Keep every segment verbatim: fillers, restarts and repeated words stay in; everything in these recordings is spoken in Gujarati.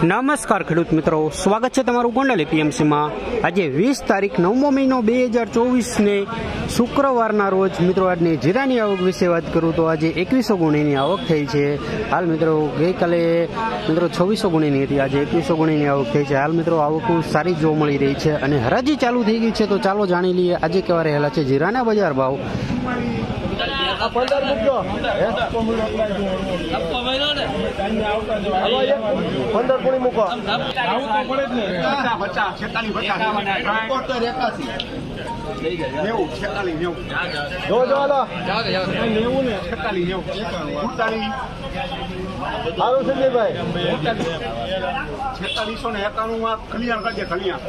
નમસ્કાર ખેડૂત મિત્રો, સ્વાગત છે તમારું ગોંડલ એપીએમસીમાં। આજે વીસ તારીખ નવમો મહિનો બે હજાર ચોવીસને શુક્રવારના રોજ મિત્રો આજની જીરાની આવક વિશે વાત કરું તો આજે એકવીસો ગુણીની આવક થઈ છે। હાલ મિત્રો ગઈકાલે મિત્રો છવ્વીસો ગુણીની હતી, આજે એકવીસો ગુણીની આવક થઈ છે। હાલ મિત્રો આવક સારી જોવા મળી રહી છે અને હરાજી ચાલુ થઈ ગઈ છે, તો ચાલો જાણી લઈએ આજે કેવા રહેલા છે જીરાના બજાર ભાવ। પંદર પૂરી મૂકો સારું સંજયભાઈ છેતાલીસો ને એકાણું માં ખલિયાણ કરજે ખલિયાણ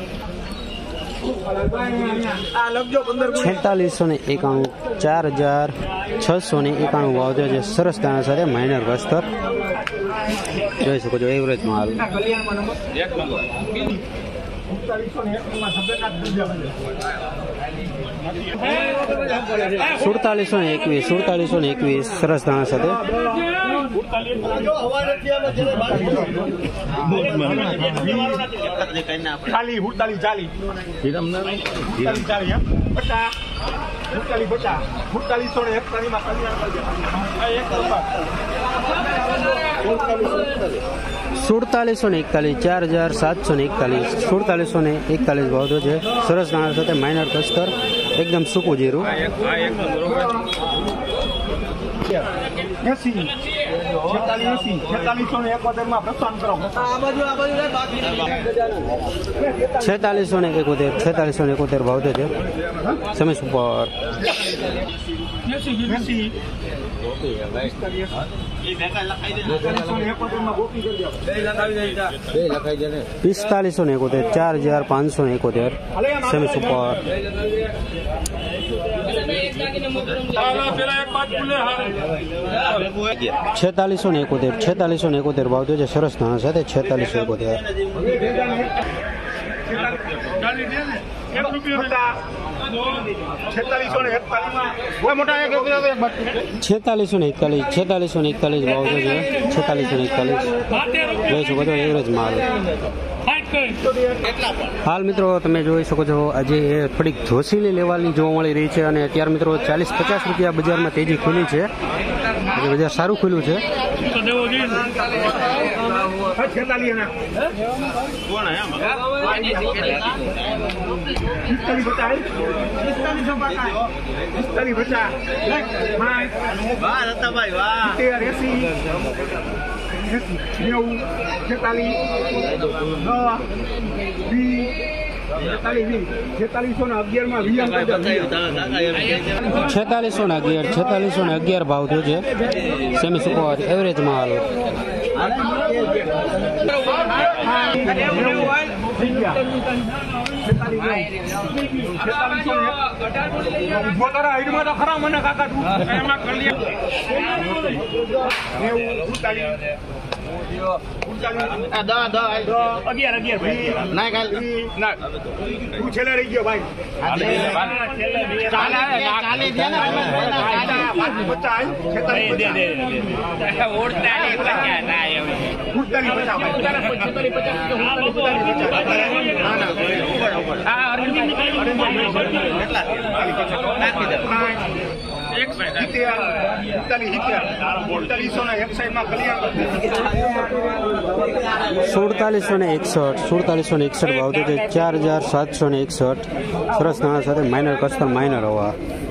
છેતાલીસો ને એકાણું ચાર હજાર છસો ને એકાણું ભાવ છે સરસ દાણા સાથે માઇનર વસ્તર જોઈ શકો છો એવરેજ માલ। સુડતાલીસો ને એકવીસ સુડતાલીસો ને એકવીસ સરસ દાણા સાથે ખાલી હુડતાલી ચાલી ચાલી પચાસ હુડતાલી પચાસ હુડતાલીસો ને એકતાલીસ માં સુડતાલીસો ને એકતાલીસ ચાર હજાર સાતસો ને એકતાલીસ સુડતાલીસો ને એકતાલીસ ભાવ છે સરસ દાણા સાથે માઇનર કસ્તર એકદમ સૂકું જીરું। છેતાલીસો ને એકોતેર છેતાલીસો ને એકોતેર ભાવ છે સમય સુપર। પિસ્તાલીસો ને એકોતેર ચાર હજાર પાંચસો ને એકોતેર સેમી સુપર। છેતાલીસો ને એકોતેર છેતાલીસો ને એકોતેર ભાવ છે સરસ દાણા સાથે છેતાલીસો એકોતેર। છેતાલીસો ને એકતાલીસ છેતાલીસો ને એકતાલીસ ભાવ છે છેતાલીસો ને એકતાલીસ જોઈ શકો છો એવરેજ માલ। હાલ મિત્રો તમે જોઈ શકો છો આજે થોડીક જોશીલી લેવલની જોવા મળી રહી છે અને અત્યારે મિત્રો ચાલીસ પચાસ રૂપિયા બજારમાં તેજી ખુલી છે, આજે બજાર સારું ખુલ્યું છે। છેતાલીસો ને અગિયાર છેતાલીસો ને અગિયાર છેતાલીસો ને અગિયાર ભાવ થયો છે સેમી સુપર એવરેજ માલ। છેલ્લા રહી ગયો ભાઈ સુડતાલીસો ને એકસઠ સુડતાલીસો ને એકસઠ ભાવ છે ચાર હજાર સાતસો ને એકસઠ સરસ નાણા સાથે માઇનર કસ્ટમ માઇનર હવા।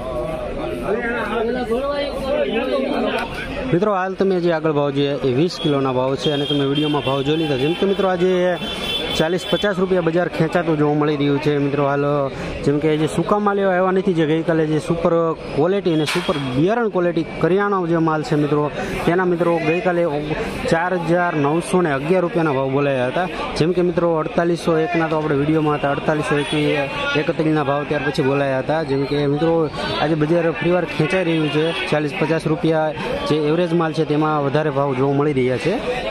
મિત્રો હાલ તમે જે આગળ ભાવ છે એ વીસ કિલોના ભાવ છે અને તમે વિડીયોમાં ભાવ જોઈ લીધા। જેમ કે મિત્રો આજે ચાલીસ પચાસ રૂપિયા બજાર ખેંચાતું જોવા મળી રહ્યું છે મિત્રો। હાલ જેમ કે જે સૂકા માલ એવા એવા નથી, જે ગઈકાલે જે સુપર ક્વોલિટી અને સુપર બિયારણ ક્વોલિટી કરિયાણાનો જે માલ છે મિત્રો તેના મિત્રો ગઈકાલે ચાર હજાર નવસો ને અગિયાર રૂપિયાના ભાવ બોલાયા હતા। જેમ કે મિત્રો અડતાલીસો એકના તો આપણે વિડીયોમાં હતા, અડતાલીસો એક એકત્રીસના ભાવ ત્યાર પછી બોલાયા હતા। જેમ કે મિત્રો આજે બજાર ફરીવાર ખેંચાઈ રહ્યું છે, ચાલીસ પચાસ રૂપિયા જે એવરેજ માલ છે તેમાં વધારે ભાવ જોવા મળી રહ્યા છે।